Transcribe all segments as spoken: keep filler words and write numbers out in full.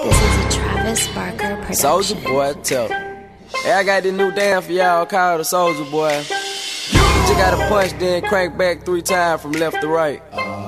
This is a Travis Barker production. Soldier Boy, tell me. Hey, I got this new dance for y'all called the Soldier Boy. You just gotta punch, then crank back three times from left to right.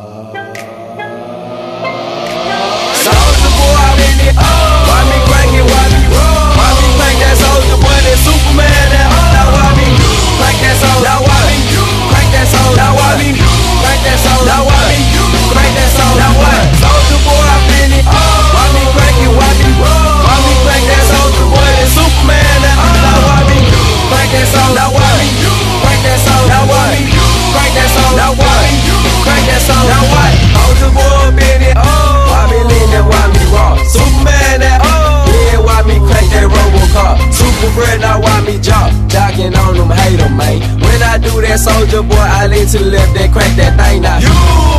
Soldier Boy, I'm in it. Why me crank it? Why me roll? Why me crank that Soldier Boy? That Superman, that now why me crank that Soldier? Now why me crank that Soldier? Now why me crank that Soldier? Now why me crank that Soldier? Now what? Soldier Boy, I'm in it. Why me crank it? Why me roll? Why me crank that Soldier Boy? That Superman, that now why me crank that Soldier? Now why me crank that Soldier? Now why me crank that Soldier? Now why me crank that Soldier? Now what? Soldier Boy, I'm in it. Why me lean that? Why me raw? Superman, that yeah, why me crank that Robocar? Super bread, now why me jock? Jocking on them, hate them, man. When I do that, Soldier Boy, I lean to the left, then crank that thing now. You,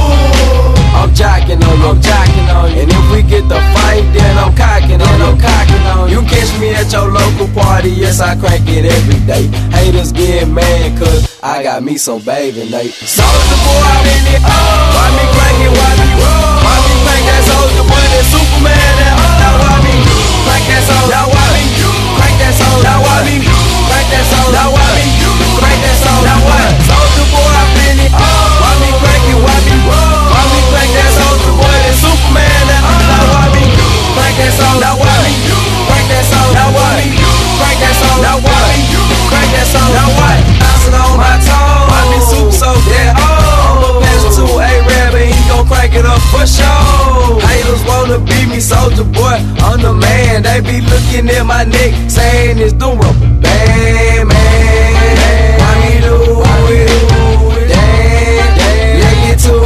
I'm jocking on you, I'm jocking on you. And if we get the fight, then I'm cocking on you, I'm cocking on you. You catch me at your local party, yes, I crank it every day. Haters get mad, cause I got me some baby Nate. Soldier Boy, I'm in it. Why me crank it? Why me roll? Why me crank that Soldier Boy? That Superman, that now why me crank that Soldier? Now why me crank that Soldier? Now why me crank that Soldier? Now why me crank that Soldier? Now what? Soldier Boy, I'm in it. Why me crank it? Why me roll? Why me crank that Soldier Boy? That Superman, that now why me crank that Soldier? Now why me crank that Soldier? Now why me crank that Soldier? Now why me crank that Soldier? Now what? Bouncing on my toes. Why me super so dead? Oh, pass to A.K A, but he gon' crank it up for sure. Haters wanna beat me, Soldier Boy, I'm the man. They be looking at my neck, saying it's the rubber band, man. Why me do it? Damn, let get to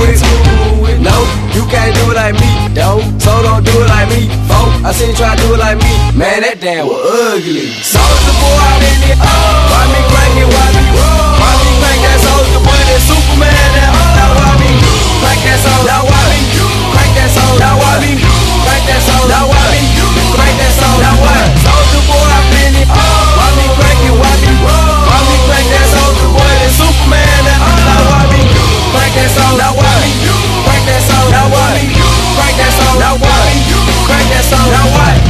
it. No, you can't do it like me, though. So don't do it like me, folk. I seen you try to do it like me, man. That damn was ugly. Soldier Boy, I'm in it. Why me crank it? Why me roll? Why me crank that Soldier Boy? That Superman, that now why me crank that Soldier? Now why me crank that Soldier? Now why me crank that Soldier? Now why me crank that Soldier? Now what? Soldier Boy, I'm in it. Why me crank it? Why me roll? Why me crank that Soldier Boy? That Superman, that now why me crank that Soldier? Now why me crank that Soldier? Now why me crank that Soldier? Now why me crank that Soldier? Now what?